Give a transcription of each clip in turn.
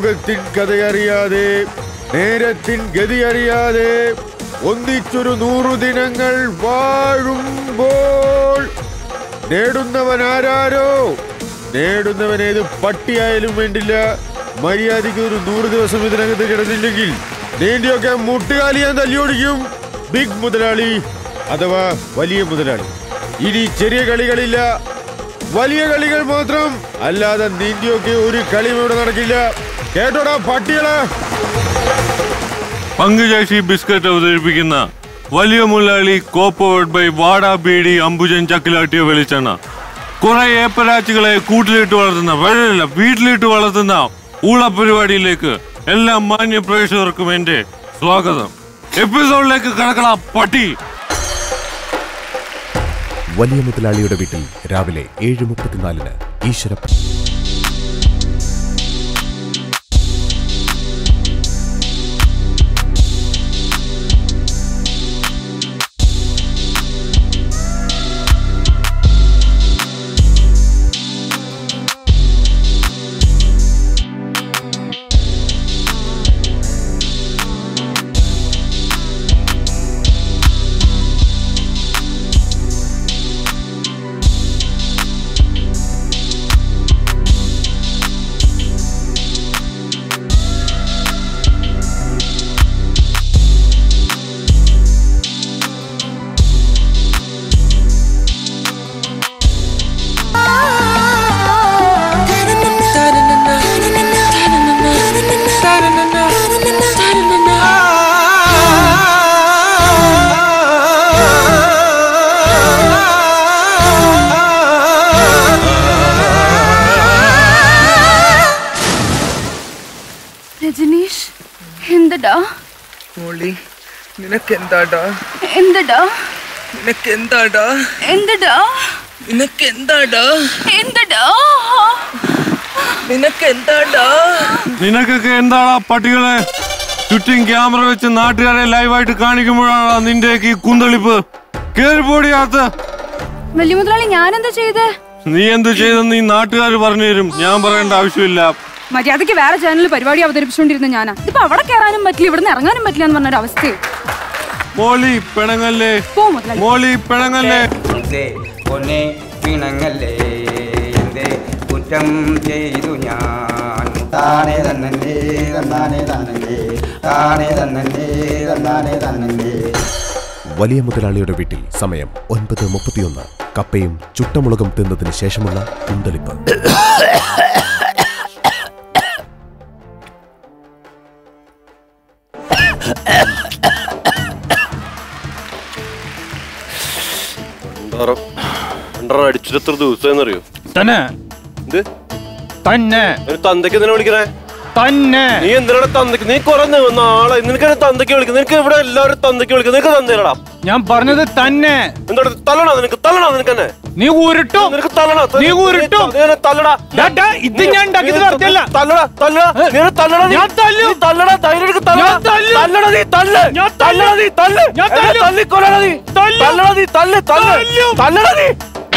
ലോകത്തിൻ കഥയറിയാതെ നേരത്തിൻ ഗതിയറിയാതെ ഒന്നിച്ചൊരു 100 ദിനങ്ങൾ വാഴുമ്പോൾ നേടുന്നവൻ ആരാരോ, നേടുന്നവനേത് പട്ടിയായാലും വേണ്ടില്ല, മര്യാദയ്ക്ക് ഒരു 100 ദിവസം ഇതിനകത്ത് കിടന്നില്ലെങ്കിൽ നീന്റെയൊക്കെ മുട്ടുകാലി ഞാൻ തല്ലിയോടിക്കും. ബിഗ് മുതലാളി അഥവാ വലിയ മുതലാളി. ഇനി ചെറിയ കളികളില്ല, വലിയ കളികൾ മാത്രം. അല്ലാതെ നീന്റെയൊക്കെ ഒരു കളിയും ഇവിടെ നടക്കില്ല. കേട്ടോടാ പട്ടികളെ. പങ്കുചാക്ഷി ബിസ്ക്കറ്റ് അവതരിപ്പിക്കുന്ന വലിയ മുതലാളി കോപ്പവേർഡ് ബൈ വാടാ ബീഡി അംബുജൻ ചക്കിലാട്ടിയ വെളിച്ചെണ്ണ. കുറെ ഏപ്പരാച്ചുകളെ കൂട്ടിലിട്ട് വളർത്തുന്ന, വെള്ളമില്ല വീട്ടിലിട്ട് വളർത്തുന്ന ഊള പരിപാടിയിലേക്ക് എല്ലാ മാന്യ പ്രേക്ഷകർക്കും എന്റെ സ്വാഗതം. എപ്പിസോഡിലേക്ക് കടക്കണ പട്ടി. വലിയ മുതലാളിയുടെ വീട്ടിൽ രാവിലെ 7:34 ഈശ്വര. രജനീഷ്, എന്തടാ മോളി? നിനക്കെന്താടാ? എന്തടാ നിനക്കെന്താടാ? എന്തടാ നിനക്കെന്താടാ? എന്തടാ നിനക്കെന്താടാ? നിനക്കൊക്കെ എന്താടാ പട്ടികളെ? ചുറ്റും ക്യാമറ വെച്ച് നാട്ടുകാരെ ലൈവായിട്ട് കാണിക്കുമ്പോഴാണ് നിന്റെയൊക്കെ ഈ കുന്തളിപ്പ്. കേറിപ്പോടിയാത്ത്. വലിയ മുതലാളി, ഞാനെന്താ ചെയ്തേ? നീ എന്ത് ചെയ്തെന്ന് ഈ നാട്ടുകാർ പറഞ്ഞു തരും, ഞാൻ പറയേണ്ട ആവശ്യമില്ല. മര്യാദക്ക് വേറെ ചാനലിൽ പരിപാടി അവതരിപ്പിച്ചുകൊണ്ടിരുന്ന ഞാനാ. ഇതിപ്പോ അവിടെ കയറാനും പറ്റില്ല, ഇവിടുന്ന് ഇറങ്ങാനും പറ്റില്ല എന്ന് പറഞ്ഞൊരു അവസ്ഥയെ. മോളി പിണങ്ങല്ലേ, മോളി പിണങ്ങല്ലേ. പിണങ്ങല്ലേ, എന്റെ കുറ്റം ചെയ്തു ഞാൻ. താനേ തന്നേ തന്നാനേ തന്നേ, താനേ തന്നേ തന്നാനേ തന്നേ. വലിയ മുതലാളിയുടെ വീട്ടിൽ സമയം 9:31. കപ്പയും ചുട്ടമുളകും തിന്നതിന് ശേഷമുള്ള കുന്തളിപ്പ്. അടിച്ചിട്ട് എത്ര ദിവസം അറിയോ? തന്നെ തന്നെ തന്തയ്ക്ക് എന്തിനാ വിളിക്കണേ? തന്നെ നീ എന്തിനാണ് തന്തയ്ക്ക്? നീ കുറെ നാളെ നിനക്ക് തന്തയ്ക്ക് വിളിക്കുന്നത്. നിനക്ക് ഇവിടെ എല്ലാവരും തന്തയ്ക്ക് വിളിക്കുന്നത്. നിനക്ക് തന്തയിലടാ. ഞാൻ പറഞ്ഞത് തന്നെ. എന്താ തള്ളണോ? നിനക്ക് തള്ളണോ? നിനക്ക് തന്നെ നീ ഊരിട്ടോ? നിനക്ക് തള്ളണോ? നീ ഊരിട്ടോ? തള്ളടാ. ഇത് ഞാൻ ഉണ്ടാക്കിയത് വെറുതെയല്ല. തള്ളടാ, തള്ളടാ, നീ തള്ളടാ. ഞാൻ തല്ലു. തള്ളടാ, ധൈര്യം തള്ളടാ. തള്ളടാ നീ തല്ല്. തള്ളടാ നീ തല്ല്. തല്ലിക്കൊല്ലടാ നീ. തള്ളടാ നീ തല്ല്. തള്ളടാ നീ.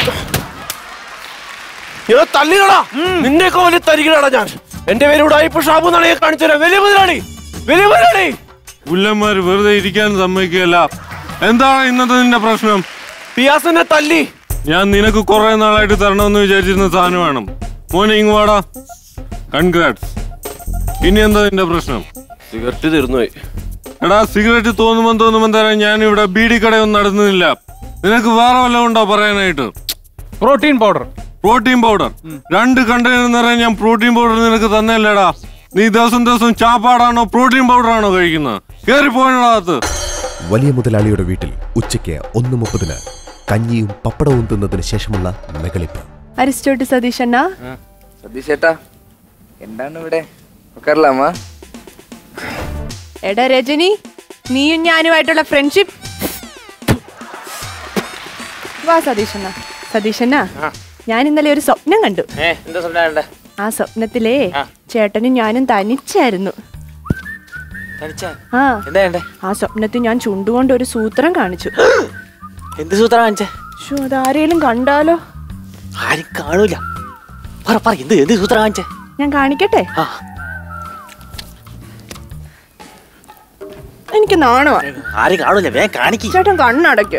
തല്ലികളാ. നിന്നെയൊക്കെ വലിയ തരികളാടാ ഞാൻ. എന്റെ പേര് ഉടായിപ്പ് ഷാബു എന്നാണ് ഞാൻ കാണിച്ചു തരാം. വലിയ മുതലാളി, വലിയ മുതലാളി. പുല്ലന്മാര് വെറുതെ ഇരിക്കാൻ സമ്മതിക്കുകയല്ല. എന്താണ് ഇന്നത്തെ നിന്റെ പ്രശ്നം? പിയാസിനെ തല്ലി. ഞാൻ നിനക്ക് കുറെ നാളായിട്ട് തരണമെന്ന് വിചാരിച്ചിരുന്ന സാധനം വേണം. മോനെ ഇങ്ങ് വാടാ. കൺഗ്രാറ്റ്സ്. ഇനി എന്താ നിന്റെ പ്രശ്നം? സിഗരറ്റ് തീർന്നുപോയി. എടാ, സിഗരറ്റ് തോന്നുമ്പോ തരാൻ ഞാൻ ഇവിടെ ബീഡി കടയൊന്നും നടത്തുന്നില്ല. നിനക്ക് വേറെ വല്ലതും ഉണ്ടോ പറയാനായിട്ട്? Protein powder. 2 കണ്ടെയ്നർ നിറയെ ഞാൻ പ്രോട്ടീൻ പൗഡർ നിനക്ക് തന്നെയല്ലേടാ. നീ ദിവസം ചാപ്പാടാണോ പ്രോട്ടീൻ പൗഡർ ആണോ കഴിക്കുന്നത്? കേറി പോയതിനകത്ത്. വലിയ മുതലാളിയുടെ വീട്ടിൽ ഉച്ചയ്ക്ക് 1:30 കഞ്ഞിയും പപ്പടവും തിന്നതിന് ശേഷമുള്ള മെകളിപ്പ്. അരിസ്റ്റോട്ട് സതീഷണ്ണ. സതീഷേട്ടാ, എന്താണ് ഇവിടെ? എടാ രജനി, നീയും ഞാനുമായിട്ടുള്ള ഫ്രണ്ട്ഷിപ്പ്. വാ സതീഷണ്ണ. സതീഷണ്ണ, ഞാൻ ഇന്നലെ ഒരു സ്വപ്നം കണ്ടു. ആ സ്വപ്നത്തിലേ ചേട്ടനും ഞാനും തനിച്ചായിരുന്നു. ആ സ്വപ്നത്തിൽ ഞാൻ ചുണ്ടുകൊണ്ട് ഒരു സൂത്രം കാണിച്ചു. എന്ത് സൂത്രം കാണിച്ചേ? അതാരേലും കണ്ടാലോ? ആരും കാണൂല. എന്ത് സൂത്രം കാണിച്ചേ? ഞാൻ കാണിക്കട്ടെ. എനിക്ക് നാണമാണ്. ആരും കാണൂല, വേഗം കാണിക്ക്. ചേട്ടൻ കണ്ണടയ്ക്ക്.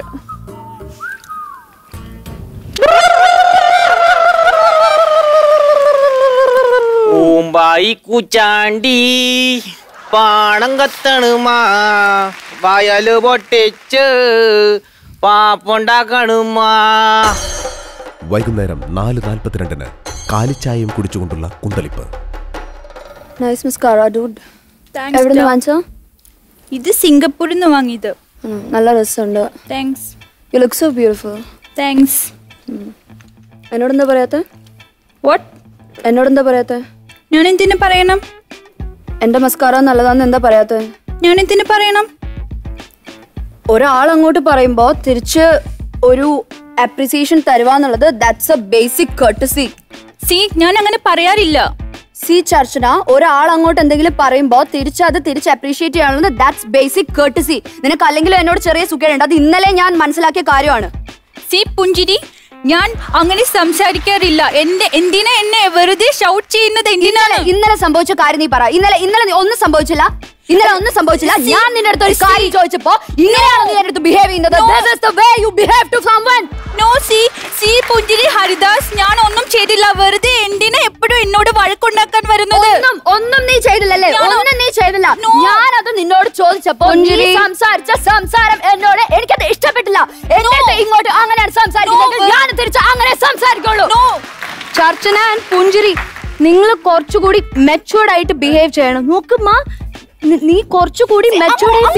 ഓമ്പായി കൂച്ചാണ്ടി പാണം കത്തണുമാ വയല് പൊട്ടിച്ച് പാപ്പുണ്ടാക്കണുമാ. വൈകുന്നേരം 4:42 കാലിച്ചായയും കുടിച്ചുകൊണ്ടുള്ള കുന്തളിപ്പ്. Nice mascara dude. എവിടുന്ന് വാങ്ങിച്ചോ? ഇത് സിംഗപ്പൂരിൽ നിന്ന് വാങ്ങിയത്. നല്ല രസമുണ്ട്. Thanks. You look so beautiful. Thanks. എന്നോടെന്താ പറയാത്തെ? വാട്ട്? എന്നോടെന്താ പറയാത്തെ? ഞാൻ എന്തിനു പറയണം? എന്റെ മസ്കാര നല്ലതാന്ന് എന്താ പറയാത്തെ? ഞാൻ എന്തിനു പറയണം? ഒരാൾ അങ്ങോട്ട് പറയുമ്പോ തിരിച്ച് ഒരു അപ്രിസിയേഷൻ തരുവാന്നുള്ളത് that's a basic courtesy. See, ഞാൻ അങ്ങനെ പറയാറില്ല. സി ചർച്ചന, ഒരാൾ അങ്ങോട്ട് എന്തെങ്കിലും പറയുമ്പോ തിരിച്ച് അപ്രീഷിയേറ്റ് ചെയ്യാനുള്ളത് ദാറ്റ്സ് ബേസിക് കർട്ടസി. നിനക്ക് അല്ലെങ്കിലും എന്നോട് ചെറിയ സുഖമുണ്ട്. അത് ഇന്നലെ ഞാൻ മനസ്സിലാക്കിയ കാര്യമാണ്. സി പുഞ്ചിരി, ഞാൻ അങ്ങനെ സംസാരിക്കാറില്ല. എന്തിനാ എന്നെ വെറുതെ ഷൗട്ട് ചെയ്യുന്നത്? ഇന്നലെ സംഭവിച്ച കാര്യം നീ പറ. ഇന്നലെ ഒന്നും സംഭവിച്ചില്ല. ഞാൻ നിന്റെ അടുത്ത് ഒരു കാര്യം ചോദിച്ചപ്പോ ഇങ്ങനെയാണോ നീ എന്റെ അടുത്ത് ബിഹേവ് ചെയ്യുന്നത്? This is the way you behave to someone. No, see പുഞ്ചിരി ഹരിദാസ്, ഞാൻ ഒന്നും ചെയ്തില്ല. വെറുതെ എന്തിനാ എപ്പോഴും എന്നോട് വഴക്കുണ്ടാക്കാൻ വരുന്നത്? ഒന്നും നീ ചെയ്തില്ലല്ലേ? ഒന്നും നീ ചെയ്തില്ല. ഞാനത് നിന്നോട് ചോദിച്ചപ്പോ നീ സംസാരിച്ച സംസാരം എന്നോട് എനിക്കത് ഇഷ്ടപ്പെട്ടില്ല. എന്നിട്ട് ഇങ്ങോട്ട് അങ്ങനെയാണ് സംസാരിക്കുന്നത്. ഞാൻ തിരിച്ച് അങ്ങനെ സംസാരിക്കുള്ളൂ. ചർച്ചന ആൻഡ് പുഞ്ചിരി, നിങ്ങൾ കുറച്ചുകൂടി മെച്ചുവേർഡ് ആയിട്ട് ബിഹേവ് ചെയ്യണം. നോക്കുമ്മ, നീ കുറച്ചുകൂടി മെച്ചുവേർഡ്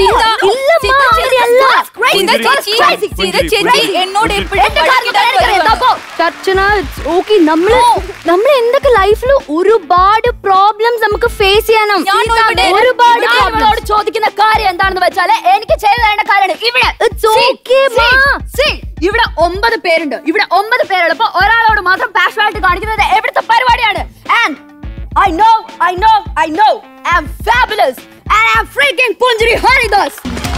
നമ്മൾ എന്തൊക്കെ ലൈഫിൽ ഒരുപാട് പ്രോബ്ലംസ് നമുക്ക് ഫേസ് ചെയ്യണം. ഒരുപാട് ചോദിക്കുന്ന കാര്യം എന്താണെന്ന് വെച്ചാല് എനിക്ക് ചെയ്തു തരേണ്ട കാര്യമാണ്. ഇവിടെ 9 പേരുണ്ട്. ഇവിടെ 9 പേരുള്ളപ്പോ ഒരാളോട് മാത്രം പാഷനായിട്ട് കാണിക്കുന്നത് എവിടുത്തെ പരിപാടിയാണ്? And I know I'm fabulous and I'm freaking Punjari Haridas.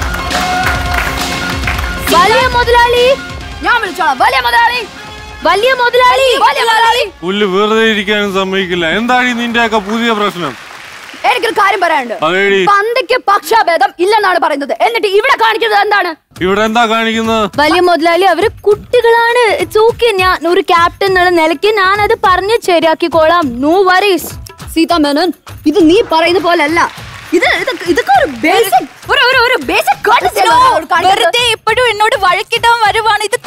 വലിയ മുതലാളി, ഞാൻ വിളിച്ചോളാം. വലിയ മുതലാളി പുല്ല് വെറുതെ ഇരിക്കാനും സമ്മതിക്കില്ല. എന്താണ് നിന്റെയൊക്കെ പുതിയ പ്രശ്നം? എനിക്കൊരു കാര്യം പറയാനുണ്ട്. പന്തിക്ക് പക്ഷാഭേദം ഇല്ലെന്നാണ് പറയുന്നത്. എന്നിട്ട് ഇവിടെ കാണിക്കുന്നത് എന്താണ്? ഇവിടെ എന്താ കാണിക്കുന്നത്? വലിയ മുതലാളി, അവര് കുട്ടികളാണ്. It's okay. ഞാൻ ഒരു ക്യാപ്റ്റൻ എന്നുള്ള നിലയ്ക്ക് ഞാൻ അത് പറഞ്ഞ് ശരിയാക്കിക്കോളാം. No worries. സീതാ മേനോൻ, ഇത് നീ പറയുന്ന പോലല്ല. ഇതൊക്കെ ഒരു ബേസിക് കോർട്ടസി ആണ്. വെറുതെ എപ്പോഴും എന്നോട് വഴക്കിട്ടാൻ വരുവാണ്. ഇത്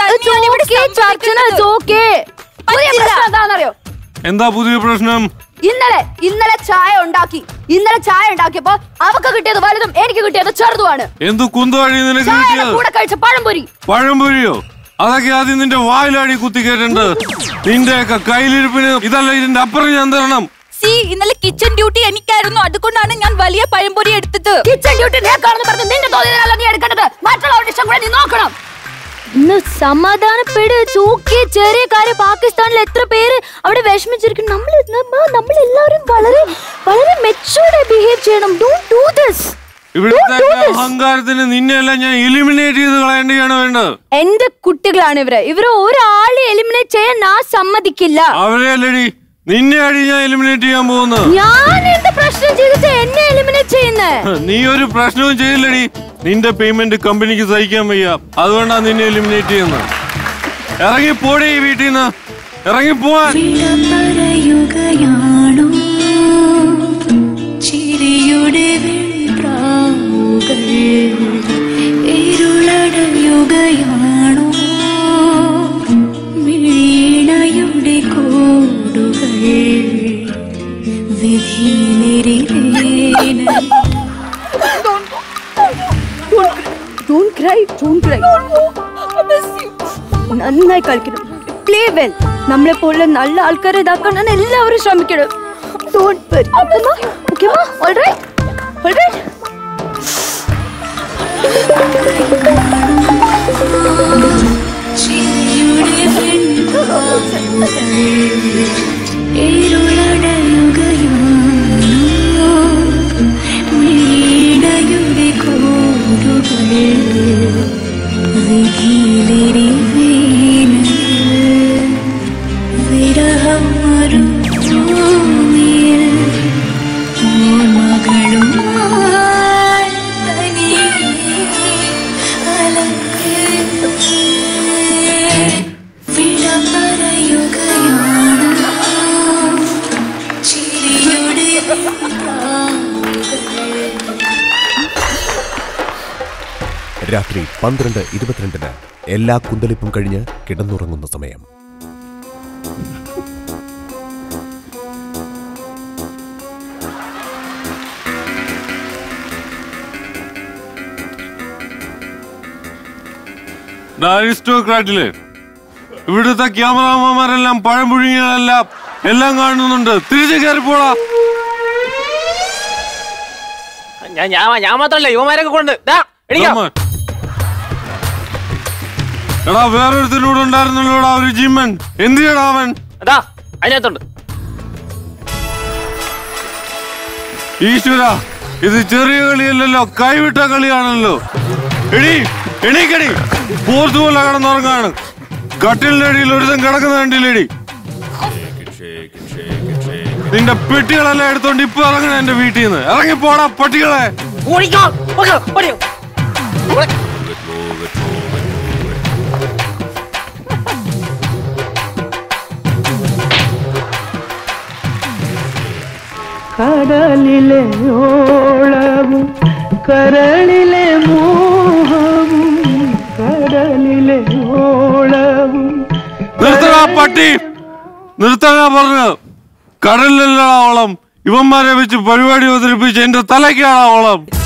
എന്താണെന്നറിയോ? എന്താ പുതിയ പ്രശ്നം? ഇന്നലെ ചായ ഉണ്ടാക്കിയപ്പോ അവക്ക് കിട്ടിയത് വലുതും എനിക്ക് കിട്ടിയത് ചെറുതുമാണ്. എന്ത് കുന്തവഴി നിനക്ക് കിട്ടിയത്? കൂടെ കഴിച്ച പഴംപൊരിയോ? അതൊക്കെ ആദ്യം നിന്റെ വായിലാടി കുത്തി കേട്ടിട്ടുണ്ട്. നിന്റെയൊക്കെ കയ്യിലിരിപ്പിന് ഇതല്ല, ഇതിന്റെ അപ്പുറം ഞാൻ തരണം. സി, ഇന്നലെ കിച്ചൺ ഡ്യൂട്ടി എനിക്കായിരുന്നു. അതുകൊണ്ടാണ് ഞാൻ വലിയ പഴംപൊരി എടുത്തത്. കിച്ചൺ ഡ്യൂട്ടി നിന്റെ തോന്നിയാലോ നീ എടുക്കേണ്ടത്? മറ്റുള്ളവരുടെ ഇഷ്ടം കൂടെ നീ നോക്കണം. ഇന്ന് സമാധാനപ്പെട്. ചെറിയ കാര്യം. പാകിസ്ഥാനിൽ എത്ര പേര് അവിടെ വിഷമിച്ചിരിക്കും. നമ്മൾ എല്ലാവരും വളരെ വളരെ മെച്ചൂർഡ് ബിഹേവ് ചെയ്യണം. Don't do this. ഇവിടുത്തെ അഹങ്കാരത്തിന് നിന്നെയല്ല ഞാൻ എലിമിനേറ്റ് ചെയ്ത് കളയേണ്ടിയാണ് വേണ്ടത്. എന്റെ കുട്ടികളാണ് ഇവര് ഒരാളെ എലിമിനേറ്റ് ചെയ്യാൻ ഞാൻ സമ്മതിക്കില്ല. അവരെ അല്ലടി, നിന്നെ അടി ഞാൻ എലിമിനേറ്റ് ചെയ്യാൻ പോകുന്നത്. ഞാൻ എന്ത് പ്രശ്നം ചെയ്തിട്ട് എന്നെ എലിമിനേറ്റ് ചെയ്യുന്നേ? നീ ഒരു പ്രശ്നവും ചെയ്യില്ലടി. നിന്റെ പേയ്മെന്റ് കമ്പനിക്ക് സഹിക്കാൻ വയ്യ. അതുകൊണ്ടാണ് നിന്നെ എലിമിനേറ്റ് ചെയ്യുന്നത്. ഇറങ്ങി പോടി ഈ വീട്ടിൽ നിന്ന്. ഇറങ്ങി പോവാൻ. Don't cry. നന്നായി കളിക്കണം. Play well. നമ്മളെ പോലെ നല്ല ആൾക്കാരെ ഇതാക്കാൻ എല്ലാവരും ശ്രമിക്കണം. Don't worry. Okay ma? All right. മകളും രാത്രി 12:22 എല്ലാ കുന്തളിപ്പും കഴിഞ്ഞ് കിടന്നുറങ്ങുന്ന സമയം. അരിസ്റ്റോക്രാറ്റില് ഇവിടുത്തെ ക്യാമറാമാരെല്ലാം പഴംപുഴുങ്ങികളെല്ലാം എല്ലാം കാണുന്നുണ്ട്. തിരിച്ചു കയറിപ്പോടാ. ഞാൻ മാത്രല്ല യുവമാരൊക്കെ കൊണ്ട് എടാ വേറൊരുത്തിനൂടെ ഉണ്ടായിരുന്നല്ലോടാ ഒരു ജിമ്മൻ. എന്ത് ചെയ്യടാ അവൻ? അതാ അതിനകത്തുണ്ട്. ഈശ്വര, ഇത് ചെറിയ കളിയല്ലല്ലോ, കൈവിട്ട കളിയാണല്ലോ. എണീക്കടി. പോർത്തുപോലെ കിടന്നുറങ്ങാണ്. കട്ടിലിന്റെ അടിയിൽ ഒരുത്തൻ കിടക്കുന്ന കണ്ടില്ലേടി? നിന്റെ പെട്ടികളെല്ലാം എടുത്തോണ്ട് ഇപ്പൊ ഇറങ്ങണ എന്റെ വീട്ടിൽ നിന്ന്. ഇറങ്ങിപ്പോടാ പട്ടികളെ. കടലിലെ ഓളവും കരളിലെ മോഹവും കടലിലെ ഓളവും. നിർത്തടാ പട്ടി, നിർത്തടാ പറഞ്ഞു. കടലിലല്ല ഓളം. ഇവന്മാരെ വെച്ച് പരിപാടി അവതരിപ്പിച്ച് എന്റെ തലയ്ക്കാണ് ഓളം.